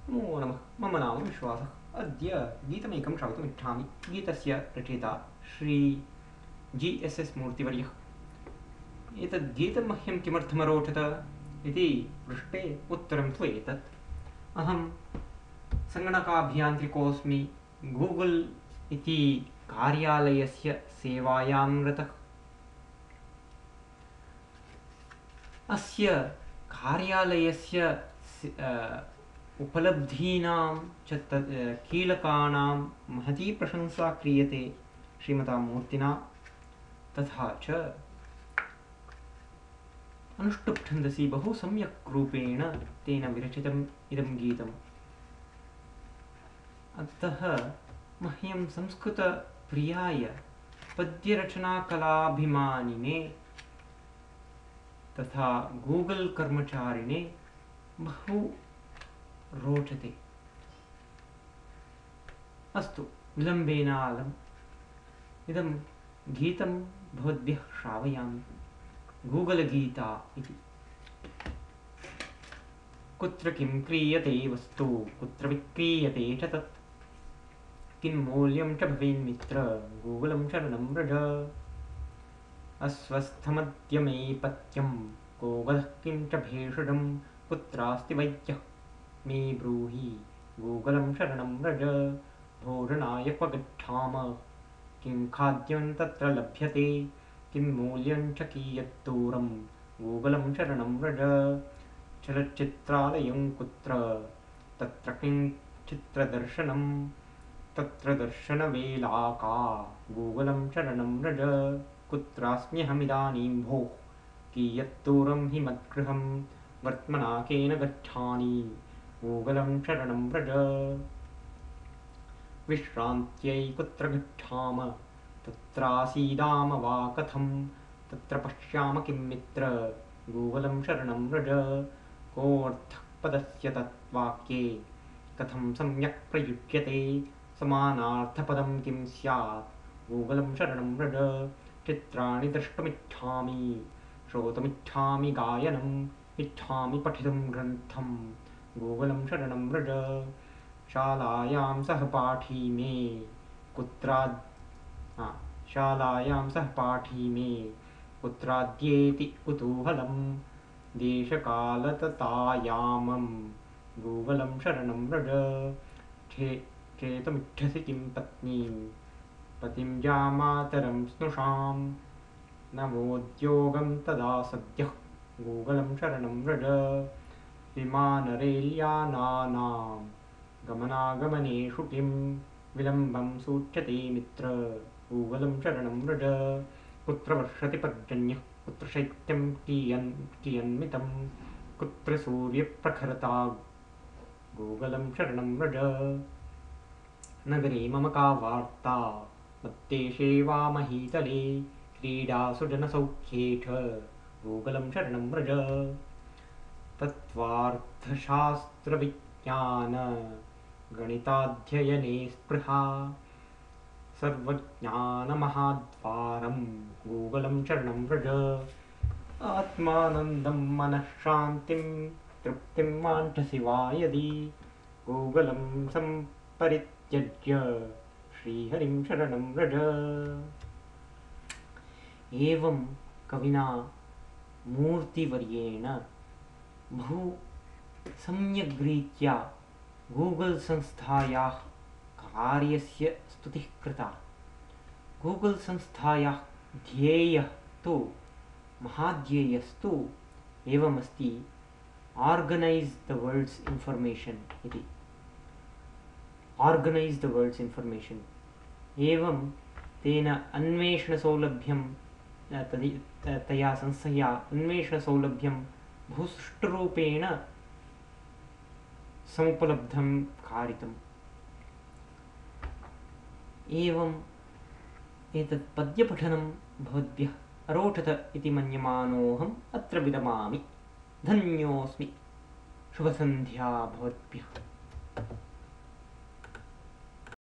नमो नमः। मम नाम विश्वासः। अद्य गीतमेकं श्रावयितुमिच्छामि। गीतस्य रचयिता श्री GSS मूर्तिवर्यः। एतद् गीतं मह्यं किमर्थमरोचत इति पृष्टे उत्तरं तु एतत्। अहं सङ्गणकाभियान्त्रिकोऽस्मि। गूगल् इति कार्यालयस्य सेवायां रतः। अस्य कार्यालयस्य उपलब्धीनां च कीलकानां महती प्रशंसा क्रियते श्रीमता मूर्तिना। तथा च अनुष्टुप् छन्दसि बहु सम्यक् रूपेण तेन विरचितम् इदं गीतम्। अतः मह्यं संस्कृतप्रियाय पद्यरचनाकलाभिमानिने तथा गूगल् कर्मचारिणे बहु रोचते। अस्तु, विलम्बेनालम् इदं गीतं भवद्भ्यः श्रावयामि। गूगल-गीता इति। कुत्र किं क्रियते वस्तु, कुत्र विक्रीयते च तत्, किं मूल्यं च भवेन्मित्र, गूगलं शरणं व्रज। अस्वस्थमद्य मे पथ्यं, को गतः किं च भेषजं, कुत्रास्ति वैद्यः मे ब्रूहि, गूगलं शरणं व्रज। भोजनाय क्व गच्छाम, किं खाद्यं तत्र लभ्यते, किं मूल्यं च कियद्दूरं, गूगलं शरणं व्रज। चलच्चित्रालयं कुत्र, तत्र किं चित्रदर्शनं, तत्र दर्शनवेला का, गूगलं शरणं व्रज। कुत्रास्म्यहमिदानीं भोः, कियद्दूरं हि मद्गृहं, वर्त्मना केन गच्छामि, गूगलं शरणं व्रज। विश्रान्त्यै कुत्र गच्छाम, तत्रासीदाम वा कथं, तत्र पश्याम किं मित्र, गूगलं शरणं व्रज। कोऽर्थः पदस्य तद्वाक्ये, कथं सम्यक् प्रयुज्यते, समानार्थपदं किं स्यात्, गूगलं शरणं व्रज। चित्राणि द्रष्टुमिच्छामि, श्रोतुमिच्छामि गायनम्, इच्छामि पठितुं ग्रन्थं, गूगलं शरणं व्रज। शालायां सहपाठी मे कुत्राद्येति कुतूहलं, देशकालततायामं, गूगलं शरणं व्रज। चेतुमिच्छसि किं पत्नीं, पतिं जामातरं स्नुषां, नवोद्योगं तदा सद्यः, गूगलं शरणं व्रज। विमानरेल्यानानां गमनागमनेषु किं, विलम्बं सूच्यते मित्र, गूगलं शरणं व्रज। कुत्र वर्षति पर्जन्यः, कुत्र शैत्यं कियन्मितं, कुत्र सूर्यप्रखरता, गूगलं शरणं व्रज। नगरे मम का वार्ता, मद्देशे वा महीतले, क्रीडासु जनसौख्ये च, गूगलं शरणं व्रज। तत्त्वार्थशास्त्रविज्ञान गणिताध्ययने स्पृहा, सर्वज्ञानमहाद्वारं, गूगलं शरणं व्रज। आत्मानन्दं मनःशान्तिं, तृप्तिं वाञ्छसि वा यदि, गूगलं सम्परित्यज्य, श्रीहरिं शरणं व्रज। एवं कविना मूर्तिवर्येण बहु सम्यग्रीत्या गूगल् संस्थायाः कार्यस्य स्तुतिः कृता। गूगल् संस्थायाः ध्येयः तु महाध्येयस्तु एवमस्ति, आर्गनैज़् द वर्ल्ड्स् इन्फर्मेशन् इति। Organise the world's information. एवं तेन अन्वेषणसौलभ्यं तया संस्थया अन्वेषणसौलभ्यं बहु सुष्ठुरूपेण समुपलब्धं कारितम्। एवम् एतत् पद्यपठनं भवद्भ्यः अरोचत इति मन्यमानोऽहम् अत्र विरमामि। धन्योऽस्मि। शुभसन्ध्या भवद्भ्यः।